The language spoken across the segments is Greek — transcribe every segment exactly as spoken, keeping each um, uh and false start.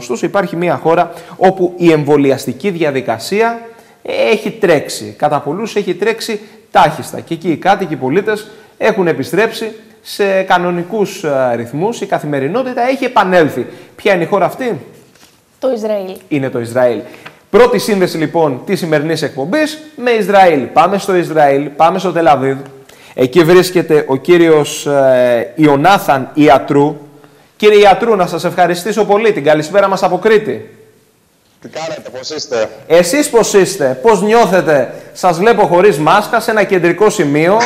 Ωστόσο υπάρχει μια χώρα όπου η εμβολιαστική διαδικασία έχει τρέξει. Κατά πολλούς έχει τρέξει τάχιστα. Και εκεί οι κάτοικοι, οι πολίτες έχουν επιστρέψει σε κανονικούς ρυθμούς. Η καθημερινότητα έχει επανέλθει. Ποια είναι η χώρα αυτή? Το Ισραήλ. Είναι το Ισραήλ. Πρώτη σύνδεση λοιπόν της σημερινής εκπομπής με Ισραήλ. Πάμε στο Ισραήλ, πάμε στο Τελαβίβ. Εκεί βρίσκεται ο κύριος ε, Ιωνάθαν Ιατρού. Κύριε Ιατρού, να σας ευχαριστήσω πολύ. Την καλησπέρα μας από Κρήτη. Τι κάνετε, πώς είστε? Εσείς πώς είστε, πώς νιώθετε? Σας βλέπω χωρίς μάσκα σε ένα κεντρικό σημείο.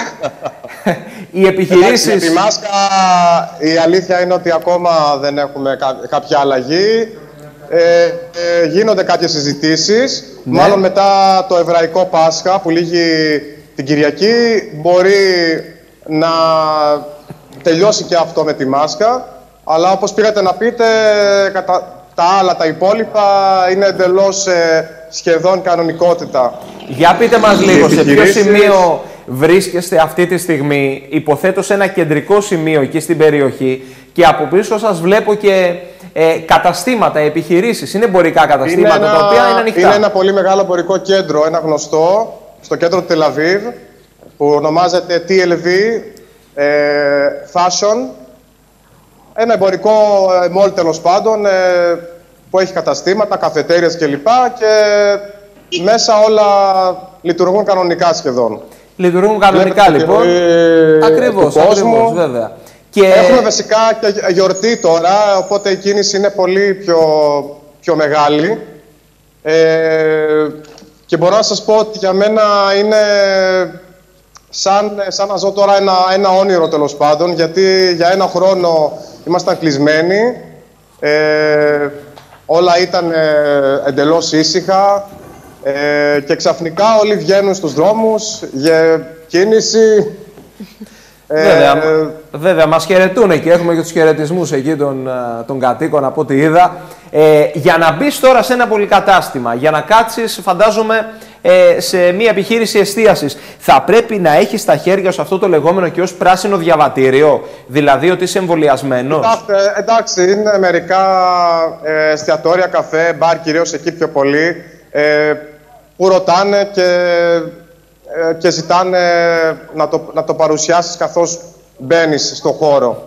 Οι επιχειρήσεις... Εντάξει, τη μάσκα η αλήθεια είναι ότι ακόμα δεν έχουμε κά κάποια αλλαγή. Ε, ε, γίνονται κάποιες συζητήσεις. Ναι. Μάλλον μετά το εβραϊκό Πάσχα που λήγει την Κυριακή μπορεί να τελειώσει και αυτό με τη μάσκα. Αλλά όπως πήγατε να πείτε, κατα... τα άλλα, τα υπόλοιπα είναι εντελώς ε, σχεδόν κανονικότητα. Για πείτε μας λίγο, σε ποιο σημείο βρίσκεστε αυτή τη στιγμή? Υποθέτω σε ένα κεντρικό σημείο εκεί στην περιοχή και από πίσω σας βλέπω και ε, καταστήματα, επιχειρήσεις. Είναι εμπορικά καταστήματα είναι τα ένα, οποία είναι ανοιχτά. Είναι ένα πολύ μεγάλο εμπορικό κέντρο, ένα γνωστό, στο κέντρο του Τελαβίβ, που ονομάζεται τι ελ βι ε, Fashion. Ένα εμπορικό μόλ τέλος πάντων, ε, που έχει καταστήματα, καφετέριες κλπ. Και μέσα όλα λειτουργούν κανονικά σχεδόν. Λειτουργούν κανονικά Βλέπετε λοιπόν. Ε, ακριβώς, ακριβώς, βέβαια. Και... Έχουμε φυσικά και γιορτή τώρα, οπότε η κίνηση είναι πολύ πιο, πιο μεγάλη. Ε, και μπορώ να σας πω ότι για μένα είναι σαν, σαν να ζω τώρα ένα, ένα όνειρο τέλος πάντων, γιατί για ένα χρόνο ήμασταν κλεισμένοι, ε, όλα ήταν ε, εντελώς ήσυχα ε, και ξαφνικά όλοι βγαίνουν στους δρόμους για κίνηση. Ε, βέβαια, ε, βέβαια, μας χαιρετούν και έχουμε και τους χαιρετισμούς εκεί των, των κατοίκων από ό,τι είδα. Ε, για να μπεις τώρα σε ένα πολυκατάστημα, για να κάτσεις φαντάζομαι ε, σε μια επιχείρηση εστίασης, θα πρέπει να έχεις στα χέρια σου αυτό το λεγόμενο και ως πράσινο διαβατήριο, δηλαδή ότι είσαι εμβολιασμένος. Κοιτάξτε, εντάξει, είναι μερικά ε, εστιατόρια, καφέ, μπαρ, κυρίως εκεί πιο πολύ, ε, που ρωτάνε και, ε, και ζητάνε να το, να το παρουσιάσεις καθώς μπαίνεις στο χώρο.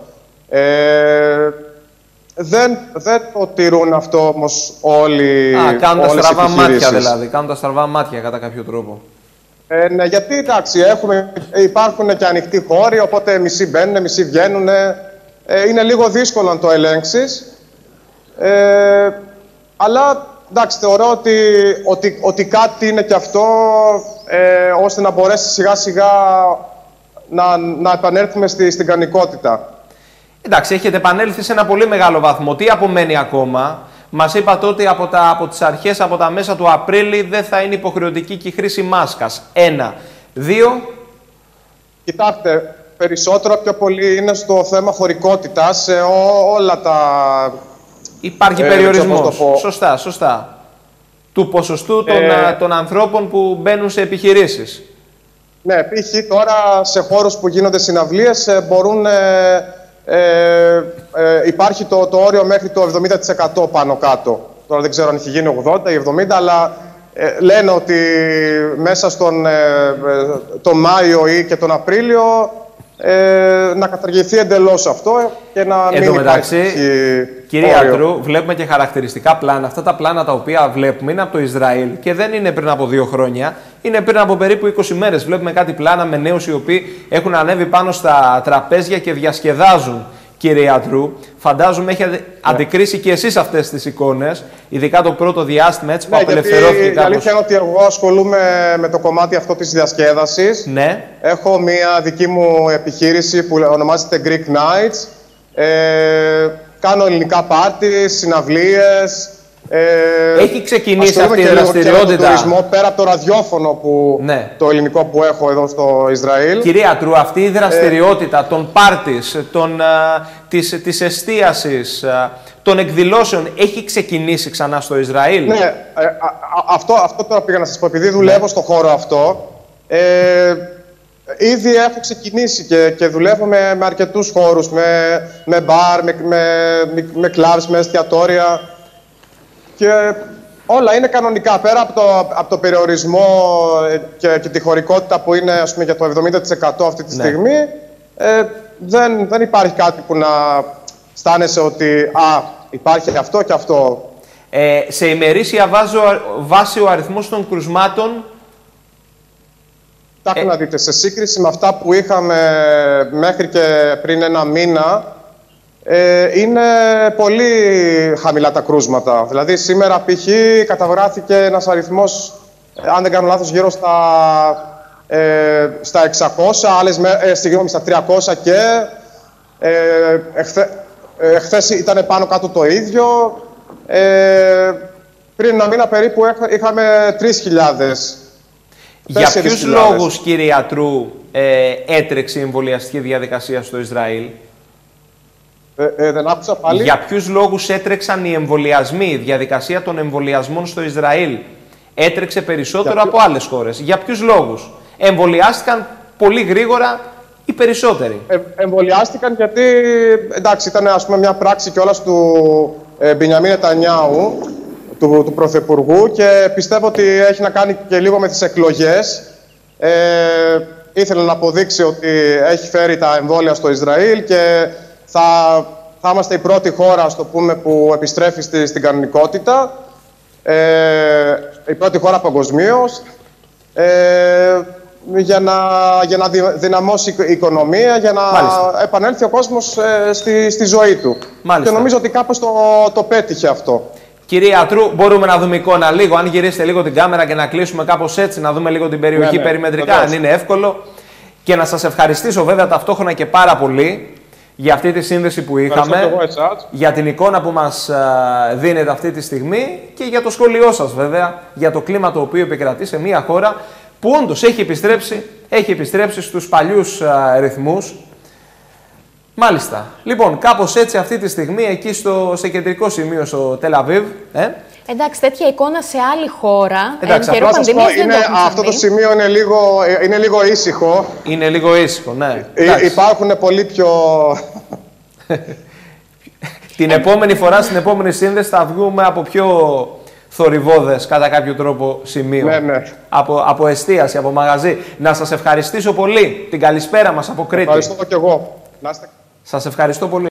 Ε, Δεν, δεν το τηρούν αυτό όμως όλοι. Α, κάνουν τα στραβά μάτια δηλαδή. Κάνουν τα στραβά μάτια κατά κάποιο τρόπο. Ε, ναι, γιατί εντάξει, έχουμε, υπάρχουν και ανοιχτοί χώροι, οπότε μισοί μπαίνουν, μισοί βγαίνουν. Ε, είναι λίγο δύσκολο να το ελέγξεις. Ε, αλλά εντάξει, θεωρώ ότι, ότι, ότι κάτι είναι και αυτό, ε, ώστε να μπορέσει σιγά σιγά να, να επανέλθουμε στη, στην κανονικότητα. Εντάξει, έχετε επανέλθει σε ένα πολύ μεγάλο βαθμό. Τι απομένει ακόμα? Μας είπατε ότι από, τα, από τις αρχές, από τα μέσα του Απρίλη, δεν θα είναι υποχρεωτική και η χρήση μάσκας. Ένα. Δύο. Κοιτάξτε, περισσότερο πιο πολύ είναι στο θέμα χωρικότητας σε ό, όλα τα... Υπάρχει ε, περιορισμός. Σωστά, σωστά. Του ποσοστού των, ε... των ανθρώπων που μπαίνουν σε επιχειρήσεις. Ναι, π.χ. τώρα σε χώρους που γίνονται συναυλίες μπορούν... Ε, Ε, ε, υπάρχει το, το όριο μέχρι το εβδομήντα τοις εκατό πάνω κάτω. Τώρα δεν ξέρω αν έχει γίνει ογδόντα ή εβδομήντα, αλλά ε, λένε ότι μέσα στον ε, τον Μάιο ή και τον Απρίλιο ε, να καταργηθεί εντελώς αυτό και να Εν μην μεταξύ, υπάρχει κύριε όριο. Ιατρού, βλέπουμε και χαρακτηριστικά πλάνα. Αυτά τα πλάνα τα οποία βλέπουμε είναι από το Ισραήλ και δεν είναι πριν από δύο χρόνια. Είναι πριν από περίπου είκοσι μέρες. Βλέπουμε κάτι πλάνα με νέους οι οποίοι έχουν ανέβει πάνω στα τραπέζια και διασκεδάζουν, κύριε Ιατρού. Φαντάζομαι έχετε yeah. αντικρίσει και εσείς αυτές τις εικόνες, ειδικά το πρώτο διάστημα έτσι, που ναι, απελευθερώθηκε κάπως. Η αλήθεια είναι ότι εγώ ασχολούμαι με το κομμάτι αυτό της διασκέδασης. Ναι. Έχω μια δική μου επιχείρηση που ονομάζεται Greek Nights. Ε, κάνω ελληνικά πάρτι, συναυλίες. Ε, Έχει ξεκινήσει αυτή η δραστηριότητα. Το τουρισμό πέρα από το ραδιόφωνο που, ναι. το ελληνικό που έχω εδώ στο Ισραήλ. Κυρία Ιατρού, αυτή η δραστηριότητα ε, των πάρτις, των, α, της, της εστίασης, α, των εκδηλώσεων έχει ξεκινήσει ξανά στο Ισραήλ? Ναι, ε, α, α, αυτό, αυτό τώρα πήγα να σας πω. Επειδή δουλεύω ναι. στο χώρο αυτό, ε, ήδη έχω ξεκινήσει και, και δουλεύω με, με αρκετούς χώρους, με, με μπαρ, με, με, με κλαμπς, με εστιατόρια. Και όλα είναι κανονικά. Πέρα από το, από το περιορισμό και, και τη χωρικότητα που είναι, ας πούμε, για το εβδομήντα τοις εκατό αυτή τη στιγμή, ε, δεν, δεν υπάρχει κάτι που να αισθάνεσαι ότι α, υπάρχει αυτό και αυτό. Ε, σε ημερήσια βάση ο αριθμός των κρουσμάτων... Κοιτάξτε να δείτε, σε σύγκριση με αυτά που είχαμε μέχρι και πριν ένα μήνα, ε, είναι πολύ χαμηλά τα κρούσματα. Δηλαδή σήμερα π.χ. καταγράφηκε ένας αριθμός, αν δεν κάνω λάθος, γύρω στα, ε, στα εξακόσια, άλλες, ε, συγγνώμη, στα τριακόσια και ε, εχθέ, ε, εχθές ήταν πάνω κάτω το ίδιο. Ε, πριν ένα μήνα περίπου είχαμε τρεις χιλιάδες. Για ποιους λόγους, κύριε Ιατρού, ε, έτρεξε η εμβολιαστική διαδικασία στο Ισραήλ? Ε, ε, δεν άκουσα πάλι. Για ποιους λόγους έτρεξαν οι εμβολιασμοί, η διαδικασία των εμβολιασμών στο Ισραήλ έτρεξε περισσότερο Για από ποιο... άλλες χώρες? Για ποιους λόγους? Εμβολιάστηκαν πολύ γρήγορα οι περισσότεροι? Ε, εμβολιάστηκαν γιατί, εντάξει, ήταν, ας πούμε, μια πράξη κιόλας του ε, Μπενιαμίν Νετανιάου, του, του Πρωθυπουργού, και πιστεύω ότι έχει να κάνει και λίγο με τις εκλογές. Ε, ήθελε να αποδείξει ότι έχει φέρει τα εμβόλια στο Ισραήλ και θα, θα είμαστε η πρώτη χώρα, ας το πούμε, που επιστρέφει στη, στην κανονικότητα. Ε, η πρώτη χώρα παγκοσμίως. Ε, για να, για να δυναμώσει η οικονομία, για να Μάλιστα. επανέλθει ο κόσμος ε, στη, στη ζωή του. Μάλιστα. Και νομίζω ότι κάπως το, το πέτυχε αυτό. Κύριε Ιατρού, μπορούμε να δούμε εικόνα λίγο? Αν γυρίσετε λίγο την κάμερα και να κλείσουμε κάπως έτσι, να δούμε λίγο την περιοχή, ναι, ναι, περιμετρικά, αν είναι εύκολο. Και να σας ευχαριστήσω βέβαια ταυτόχρονα και πάρα πολύ για αυτή τη σύνδεση που είχαμε, για την εικόνα που μας δίνετε αυτή τη στιγμή και για το σχόλιο σας βέβαια, για το κλίμα το οποίο επικρατεί σε μια χώρα που όντως έχει επιστρέψει, έχει επιστρέψει στους παλιούς α, ρυθμούς. Μάλιστα. Λοιπόν, κάπως έτσι αυτή τη στιγμή εκεί στο, σε κεντρικό σημείο στο Τελ Αβίβ. Ε? Εντάξει, τέτοια εικόνα σε άλλη χώρα, Εντάξει, εν καιρό πανδημίας δεν είναι, το αυτό το σημείο είναι λίγο, είναι λίγο ήσυχο. Είναι λίγο ήσυχο, ναι. Υ, υπάρχουν πολύ πιο... Την επόμενη φορά, στην επόμενη σύνδεση θα βγούμε από πιο θορυβώδες κατά κάποιο τρόπο σημείο. Ναι, ναι. Από, από εστίαση, από μαγαζί. Να σας ευχαριστήσω πολύ. Την καλησπέρα μας από Κρήτη. Ευχαριστώ και εγώ. Να είστε... Σας ευχαριστώ πολύ.